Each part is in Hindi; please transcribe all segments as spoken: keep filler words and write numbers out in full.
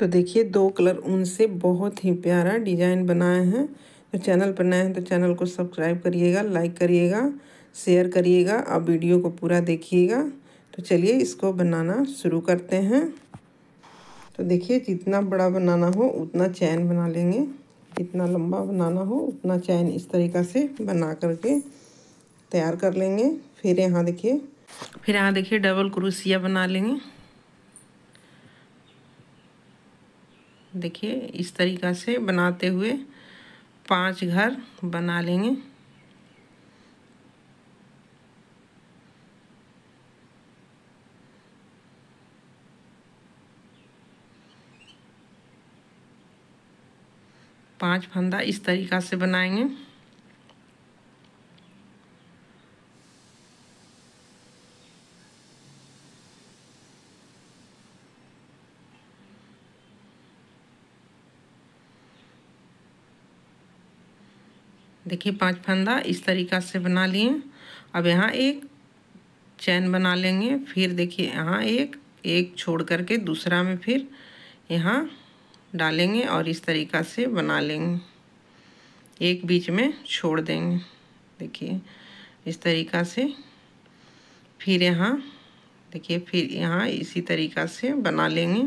तो देखिए दो कलर ऊन से बहुत ही प्यारा डिजाइन बनाए हैं। तो चैनल पर नए हैं तो चैनल को सब्सक्राइब करिएगा, लाइक करिएगा, शेयर करिएगा और वीडियो को पूरा देखिएगा। तो चलिए इसको बनाना शुरू करते हैं। तो देखिए जितना बड़ा बनाना हो उतना चैन बना लेंगे, जितना लंबा बनाना हो उतना चैन इस तरीक़ा से बना करके तैयार कर लेंगे। फिर यहाँ देखिए फिर यहाँ देखिए डबल क्रोशिया बना लेंगे। देखिए इस तरीक़ा से बनाते हुए पांच घर बना लेंगे। पांच फंदा इस तरीक़ा से बनाएंगे। देखिए पांच फंदा इस तरीक़ा से बना लिए। अब यहाँ एक चैन बना लेंगे। फिर देखिए यहाँ एक एक छोड़ करके दूसरा में फिर यहाँ डालेंगे और इस तरीक़ा से बना लेंगे। एक बीच में छोड़ देंगे। देखिए इस तरीक़ा से फिर यहाँ देखिए फिर यहाँ इसी तरीक़ा से बना लेंगे।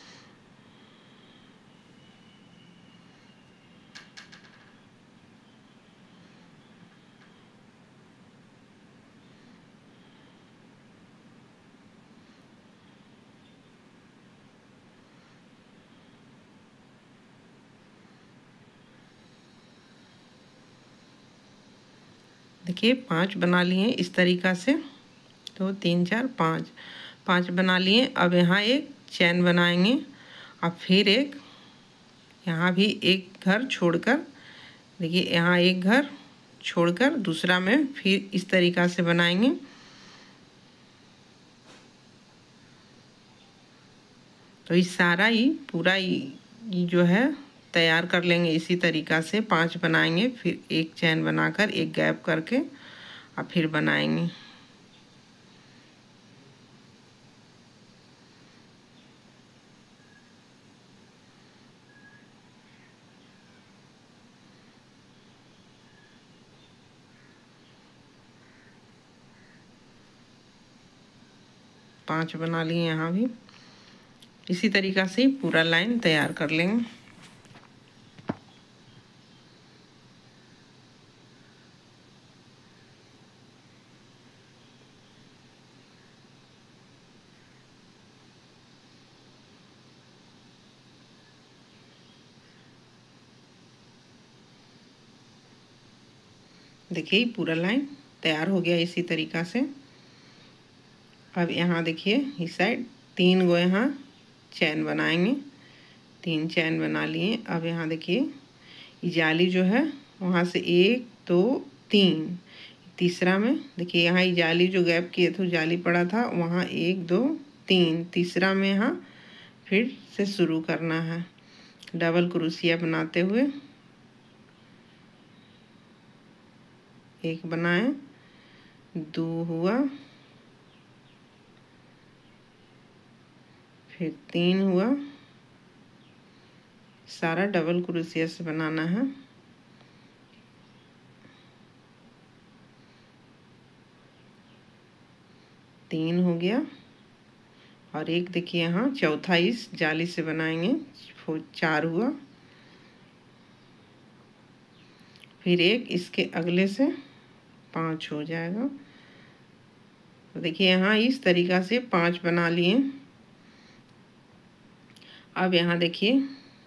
देखिए पांच बना लिए इस तरीक़ा से। तो तीन चार पाँच पाँच बना लिए। अब यहाँ एक चैन बनाएंगे। अब फिर एक यहाँ भी एक घर छोड़कर देखिए यहाँ एक घर छोड़कर दूसरा में फिर इस तरीक़ा से बनाएंगे। तो इस सारा ही पूरा ही जो है तैयार कर लेंगे। इसी तरीक़ा से पांच बनाएंगे, फिर एक चैन बनाकर एक गैप करके और फिर बनाएंगे। पांच बना लिए यहाँ भी। इसी तरीक़ा से पूरा लाइन तैयार कर लेंगे। देखिए पूरा लाइन तैयार हो गया इसी तरीक़ा से। अब यहाँ देखिए इस साइड तीन गो यहाँ चैन बनाएंगे। तीन चैन बना लिए। अब यहाँ देखिए जाली जो है वहाँ से एक दो तीन, तीसरा में देखिए यहाँ जाली जो गैप किए थे जाली पड़ा था वहाँ एक दो तीन, तीसरा में यहाँ फिर से शुरू करना है डबल क्रोशिया बनाते हुए। एक बनाए, दो हुआ, फिर तीन हुआ। सारा डबल क्रोशिया से बनाना है। तीन हो गया और एक देखिए यहाँ चौथा इस जाली से बनाएंगे। चार हुआ, फिर एक इसके अगले से पाँच हो जाएगा। तो देखिए यहाँ इस तरीक़ा से पांच बना लिए। अब यहाँ देखिए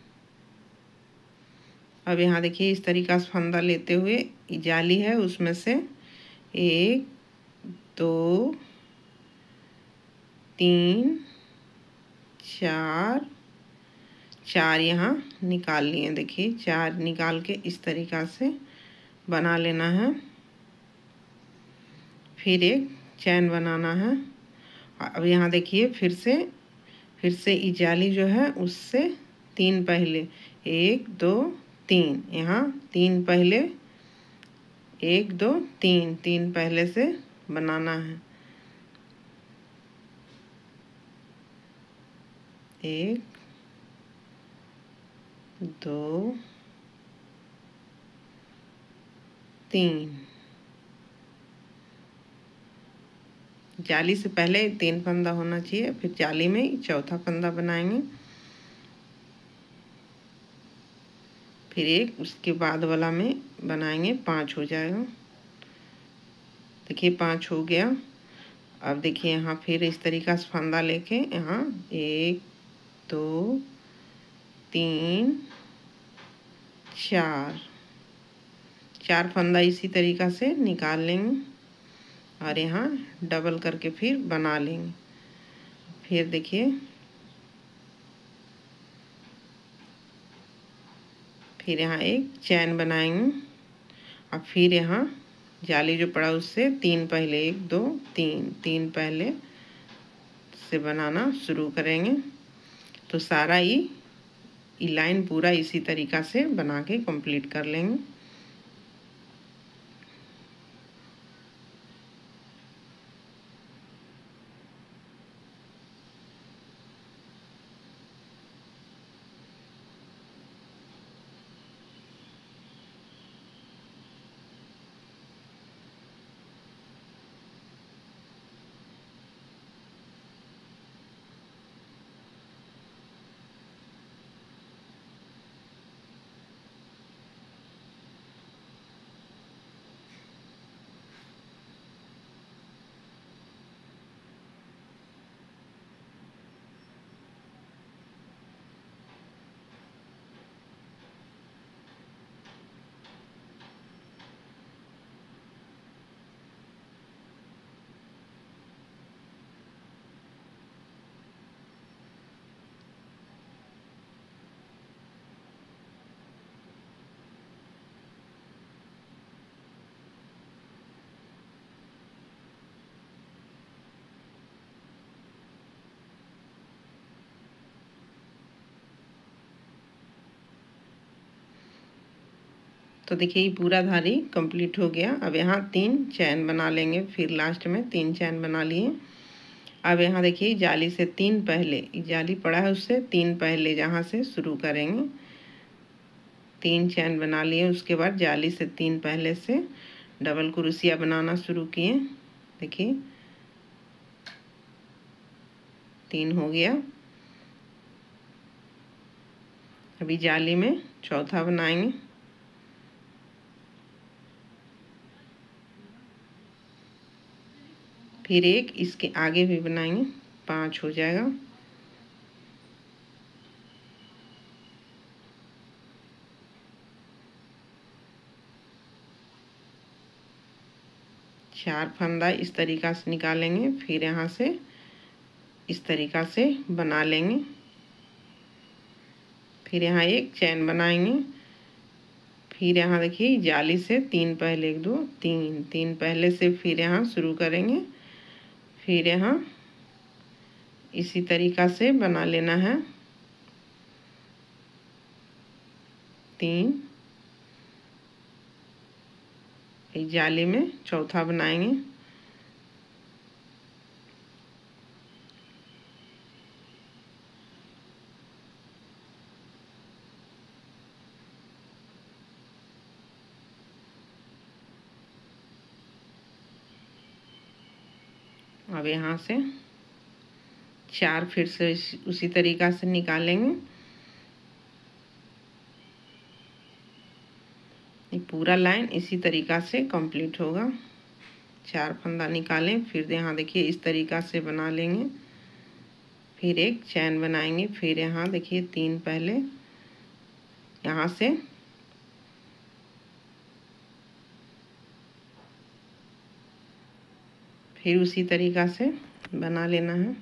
अब यहाँ देखिए इस तरीक़ा से फंदा लेते हुए जाली है उसमें से एक दो तीन चार चार यहाँ निकाल लिए। देखिए चार निकाल के इस तरीक़ा से बना लेना है। फिर एक चैन बनाना है। अब यहाँ देखिए फिर से फिर से ये जाली जो है उससे तीन पहले एक दो तीन, यहाँ तीन पहले एक दो तीन, तीन पहले से बनाना है। एक दो, तीन। जाली से पहले तीन फंदा होना चाहिए, फिर जाली में चौथा फंदा बनाएंगे, फिर एक उसके बाद वाला में बनाएंगे, पाँच हो जाएगा। देखिए पाँच हो गया। अब देखिए यहाँ फिर इस तरीक़ा से फंदा लेके यहाँ एक, दो, तीन, चार चार फंदा इसी तरीक़ा से निकाल लेंगे और यहाँ डबल करके फिर बना लेंगे। फिर देखिए फिर यहाँ एक चैन बनाएंगे और फिर यहाँ जाली जो पड़ा उससे तीन पहले, एक, दो, तीन तीन पहले से बनाना शुरू करेंगे। तो सारा ही ये लाइन पूरा इसी तरीक़ा से बना के कंप्लीट कर लेंगे। तो देखिए ये पूरा धारी कंप्लीट हो गया। अब यहाँ तीन चैन बना लेंगे, फिर लास्ट में तीन चैन बना लिए। अब यहाँ देखिए जाली से तीन पहले, जाली पड़ा है उससे तीन पहले जहाँ से शुरू करेंगे, तीन चैन बना लिए। उसके बाद जाली से तीन पहले से डबल क्रोशिया बनाना शुरू किए। देखिए तीन हो गया। अभी जाली में चौथा बनाएंगे, फिर एक इसके आगे भी बनाएंगे, पाँच हो जाएगा। चार फंदा इस तरीक़ा से निकालेंगे, फिर यहाँ से इस तरीक़ा से बना लेंगे। फिर यहाँ एक चैन बनाएंगे, फिर यहाँ देखिए जाली से तीन पहले, एक, दो, तीन तीन पहले से फिर यहाँ शुरू करेंगे। फिर यहाँ इसी तरीक़ा से बना लेना है, तीन। एक जाली में चौथा बनाएंगे, अब यहाँ से चार फिर से उसी तरीक़ा से निकालेंगे। ये पूरा लाइन इसी तरीक़ा से कंप्लीट होगा। चार फंदा निकालें, फिर यहाँ देखिए इस तरीक़ा से बना लेंगे, फिर एक चैन बनाएंगे, फिर यहाँ देखिए तीन पहले यहाँ से फिर उसी तरीक़ा से बना लेना है।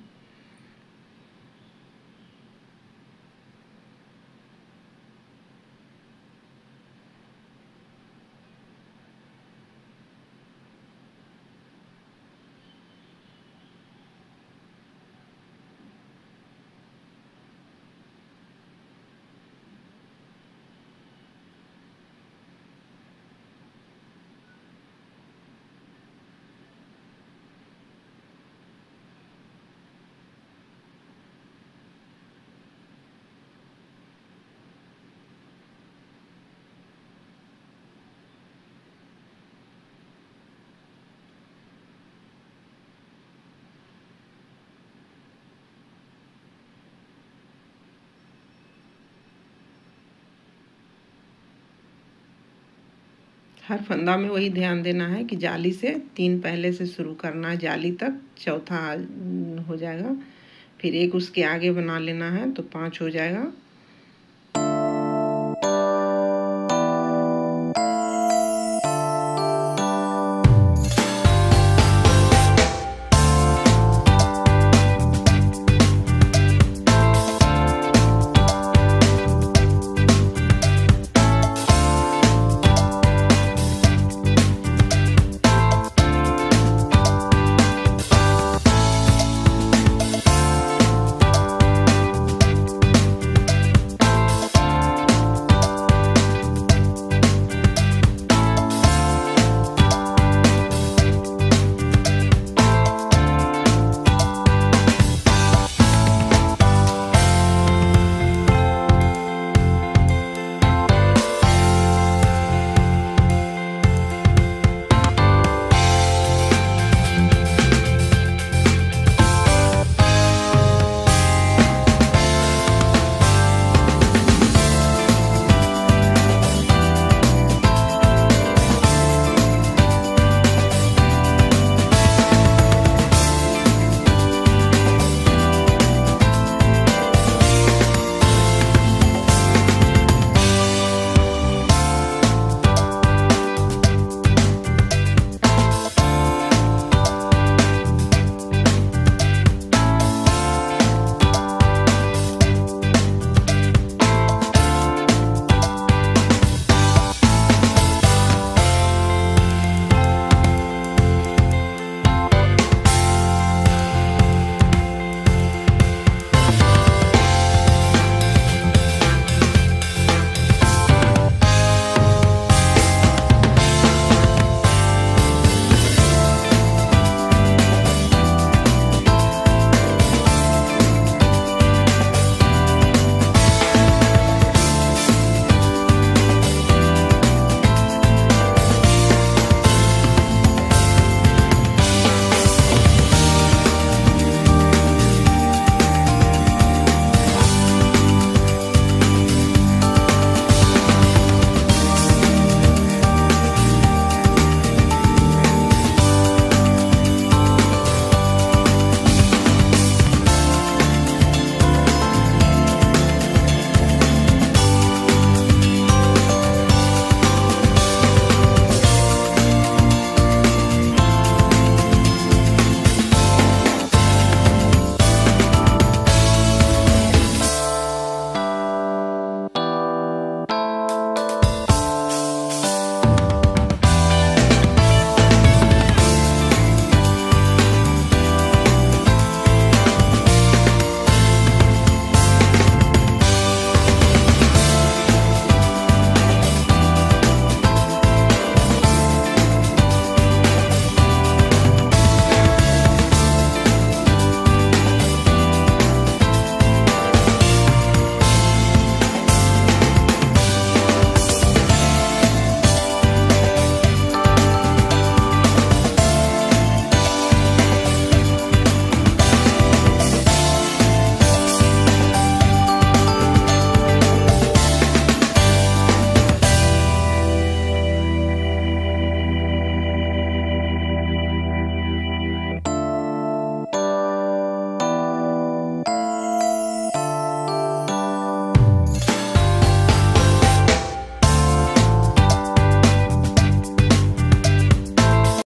हर फंदा में वही ध्यान देना है कि जाली से तीन पहले से शुरू करना है, जाली तक चौथा हो जाएगा। फिर एक उसके आगे बना लेना है तो पाँच हो जाएगा।